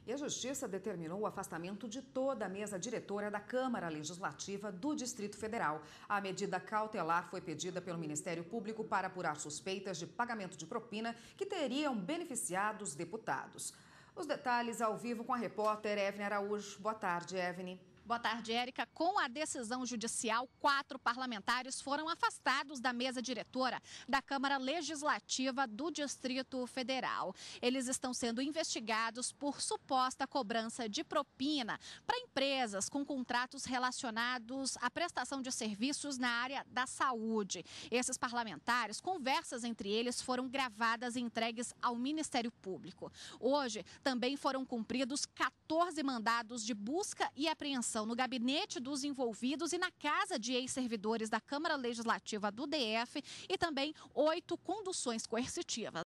E a Justiça determinou o afastamento de toda a mesa diretora da Câmara Legislativa do Distrito Federal. A medida cautelar foi pedida pelo Ministério Público para apurar suspeitas de pagamento de propina que teriam beneficiado os deputados. Os detalhes ao vivo com a repórter Evne Araújo. Boa tarde, Evne. Boa tarde, Érica. Com a decisão judicial, 4 parlamentares foram afastados da mesa diretora da Câmara Legislativa do Distrito Federal. Eles estão sendo investigados por suposta cobrança de propina para empresas com contratos relacionados à prestação de serviços na área da saúde. Esses parlamentares, conversas entre eles foram gravadas e entregues ao Ministério Público. Hoje, também foram cumpridos 14 mandados de busca e apreensão no gabinete dos envolvidos e na casa de ex-servidores da Câmara Legislativa do DF e também 8 conduções coercitivas.